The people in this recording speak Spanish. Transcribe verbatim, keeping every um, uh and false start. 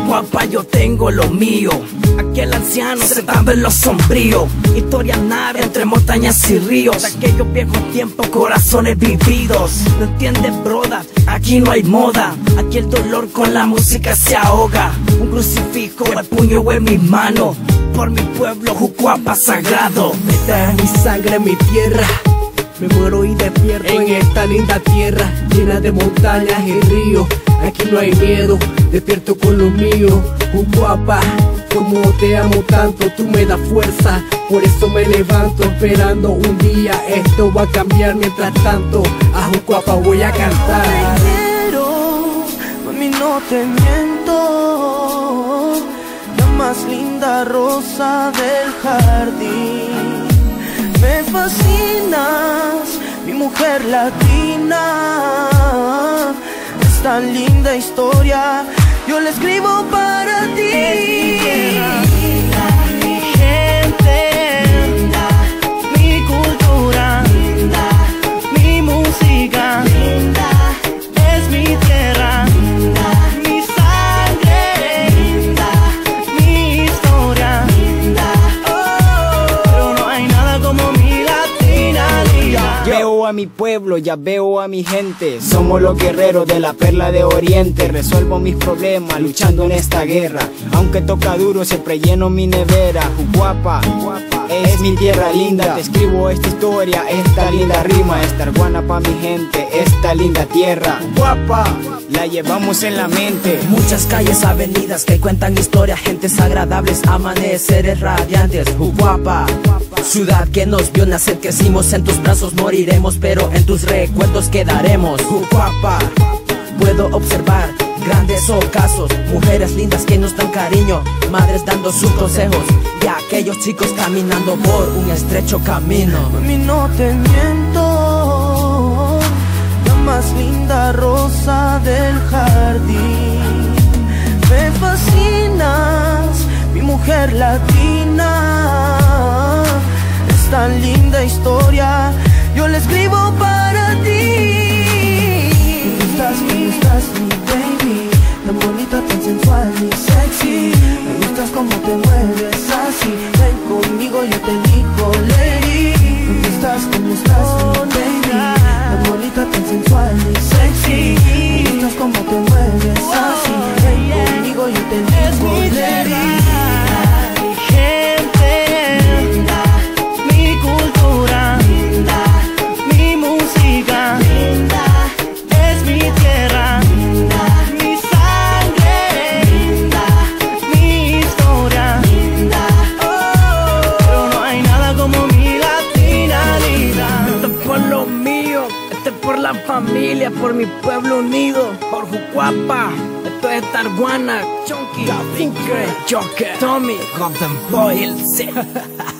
Jucuapa yo tengo lo mío. Aquel anciano sentado en lo sombrío. Historia narra entre montañas y ríos. De aquellos viejos tiempos, corazones vividos. No entiendes, broda, aquí no hay moda. Aquí el dolor con la música se ahoga. Un crucifijo, el puño en mi mano. Por mi pueblo, Jucuapa sagrado. Esta es mi sangre, mi tierra. Me muero y despierto en esta linda tierra, llena de montañas y ríos. Aquí no hay miedo, despierto con lo mío. Jucuapa, como te amo tanto, tú me das fuerza. Por eso me levanto, esperando un día esto va a cambiar. Mientras tanto, a Jucuapa voy a cantar. Te quiero, mami, no te miento. La más linda rosa del jardín. Me fascinas, mi mujer latina. Esta linda historia yo la escribo para ti. Es mi tierra, mi gente, linda, mi cultura, linda, mi música, linda, es mi tierra, linda, mi sangre, linda, mi historia, linda, oh, pero no hay nada como mi latina, linda. Veo a mi pueblo, ya veo a mi gente. Somos los guerreros de la perla de Oriente. Resuelvo mis problemas luchando en esta guerra. Aunque toca duro, siempre lleno mi nevera. Jucuapa es mi tierra linda. Te escribo esta historia, esta linda rima. Esta Arguana pa' mi gente, esta linda tierra. Jucuapa, la llevamos en la mente. Muchas calles, avenidas que cuentan historias, gentes agradables, amaneceres radiantes. Jucuapa, ciudad que nos vio nacer, crecimos en tus brazos, moriremos, pero en tus recuerdos quedaremos. Jucuapa, puedo observar grandes ocasos, mujeres lindas que nos dan cariño, madres dando sus consejos, y aquellos chicos caminando por un estrecho camino. Mami, no te miento, la más linda rosa del jardín. Me fascinas, mi mujer latina. Esta linda historia yo la escribo para ti. ¿Dónde estás, dónde estás, mi baby? Tan bonita, tan sensual y sexy. Me gustas como te mueves así. Ven conmigo, yo te digo lady. ¿Dónde estás, dónde estás, mi baby? Tan bonita, tan sensual y sexy. Me gustas como te mueves así. Ven conmigo, yo te digo lady. Por la familia, por mi pueblo unido, por Jucuapa. Esto es Arguana, Chunky, Joker, Tommy, Golden Boy, el C.